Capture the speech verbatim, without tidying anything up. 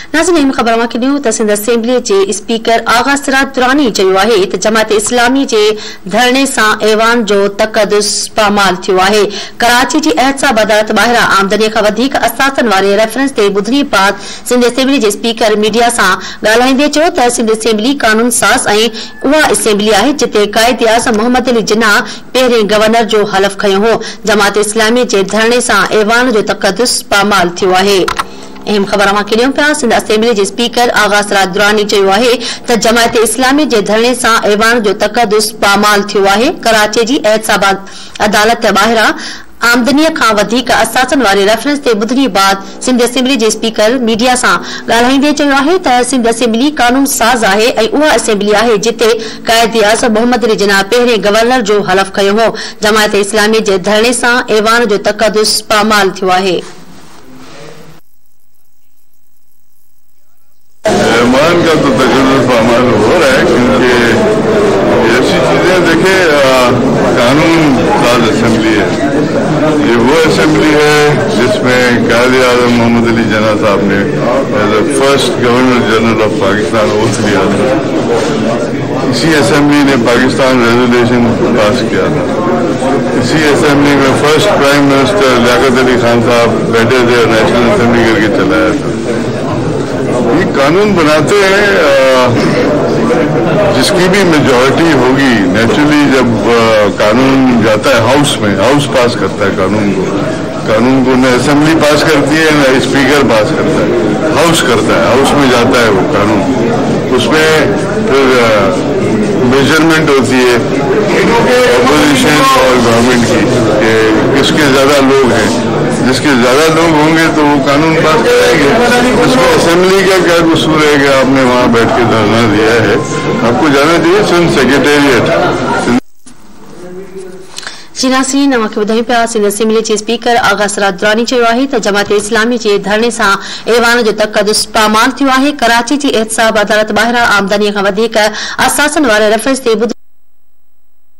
नाज़रीन ख़बर में कॾियूं त सिंध असेंबली जे स्पीकर आगा सिराज दुरानी चयो आहे त जमात इस्लामी जे धरणे सां ऐवान जो तक़दुस पामाल थियो आहे। कराची जी एहतसाब अदालत ॿाहिरां आमदनीअ खां वधीक असासन वारे रेफरेंस ते ॿुधणी बाद सिंध असेंबली जे स्पीकर मीडिया सां ॻाल्हाईंदे चयो त सिंध असेंबली कानून साज़ ऐं उहा असेंबली आहे जिते कायदे आज़म मोहम्मद अली जिन्ना पहिरें गवर्नर जो हलफ़ खंयो हो। जमात इस्लामी जे धरणे सां ऐवान जो तक़दुस पामाल थियो आहे। अहम ख़बर में कॾियूं पिया सिंध असेंबली जे स्पीकर आगा सिराज दुरानी चयो आहे त जमात इस्लामी जे धरणे सां ऐवान जो तक़दुस पामाल थियो आहे। कराची जी एहतसाब अदालत ॿाहिरां आमदनीअ खां वधीक असासन वारे रेफरेंस ते ॿुधणी बाद सिंध असेंबली जे स्पीकर मीडिया सां ॻाल्हाईंदे चयो आहे त सिंध असेंबली कानून साज़ आहे ऐं उहा असेंबली आहे जिते कायदे आज़म मोहम्मद अली जिन्ना पहिरें गवर्नर जो हलफ़ खंयो हो। जमात इस्लामी जे धरणे सां ऐवान जो तक़दुस पामाल थियो आहे। ऐवान का तो तक़दुस पामाल हो रहा है क्योंकि ऐसी चीजें देखे कानून साज असेंबली है। ये वो असेंबली है जिसमें कायदे आज़म मोहम्मद अली जिन्ना साहब ने as a first governor general of Pakistan oath लिया था। इसी असेंबली ने पाकिस्तान रेजोल्यूशन पास किया था। इसी असेंबली में first prime minister Liaquat Ali Khan Sahab बैठे थे और नेशनल असेंबली करके चलाया था। ये कानून बनाते हैं जिसकी भी मेजॉरिटी होगी नेचुरली जब कानून जाता है हाउस में, हाउस पास करता है कानून को। कानून को न असेंबली पास करती है न स्पीकर पास करता है, हाउस करता है, हाउस में जाता है वो कानून। उसमें फिर मेजरमेंट होती है अपोजिशन और गवर्नमेंट की कि किसके ज्यादा लोग हैं। जिसके ज्यादा लोग होंगे तो वो कानून पास कराएंगे। इसमें असेंबली का क्या कसूर है कि आपने वहाँ बैठ के धरना दिया है? आपको जाना चाहिए सिंध सेक्रेटेरिएट। जी नाज़रीन अवांखे ॿुधायूं पिया सिंध असेंबली जे स्पीकर आगा सिराज दुरानी चयो आहे त जमात इस्लामी जे धरणे सां ऐवान जो तक़दुस पामाल थियो आहे। कराची जी एहतसाब अदालत ॿाहिरां आमदनीअ खां वधीक असासन वारे रेफरेंस ते